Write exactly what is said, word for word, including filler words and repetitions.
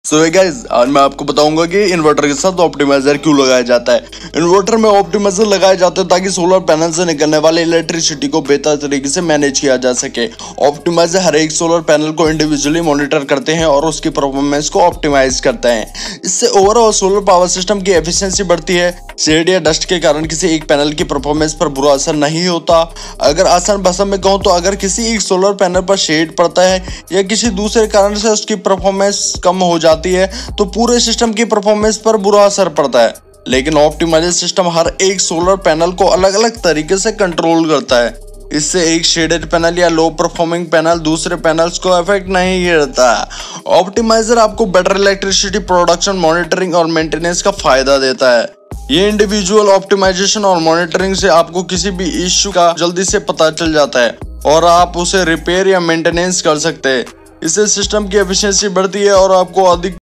सो so, guys आज मैं आपको बताऊंगा कि इन्वर्टर के साथ ऑप्टिमाइजर क्यों लगाया जाता है। इन्वर्टर में ऑप्टिमाइजर लगाए जाते हैं ताकि सोलर पैनल से निकलने वाले इलेक्ट्रिसिटी को बेहतर तरीके से मैनेज किया जा सके। ऑप्टिमाइजर हर एक सोलर पैनल को इंडिविजुअली मॉनिटर करते हैं और उसकी परफॉर्मेंस को ऑप्टिमाइज करते हैं। इससे ओवरऑल सोलर पावर सिस्टम की एफिशिएंसी बढ़ती है। शेड या डस्ट के कारण किसी एक पैनल की परफॉर्मेंस पर बुरा असर नहीं होता। अगर आसान भाषा में कहूँ तो अगर किसी एक सोलर पैनल पर शेड पड़ता है या किसी दूसरे कारण से उसकी परफॉर्मेंस कम हो जाती है तो पूरे सिस्टम की परफॉर्मेंस पर बुरा असर पड़ता है। लेकिन ऑप्टिमाइजर सिस्टम हर एक सोलर पैनल को अलग अलग तरीके से कंट्रोल करता है। इससे एक शेडेड पैनल या लो परफॉर्मिंग पैनल दूसरे पैनल्स को इफेक्ट नहीं करता। ऑप्टिमाइजर आपको बेटर इलेक्ट्रिसिटी प्रोडक्शन, मॉनिटरिंग और मेंटेनेंस का फायदा देता है। ये इंडिविजुअल ऑप्टिमाइजेशन और मॉनिटरिंग से आपको किसी भी इश्यू का जल्दी से पता चल जाता है और आप उसे रिपेयर या मेंटेनेंस कर सकते हैं। इससे सिस्टम की एफिशिएंसी बढ़ती है और आपको अधिक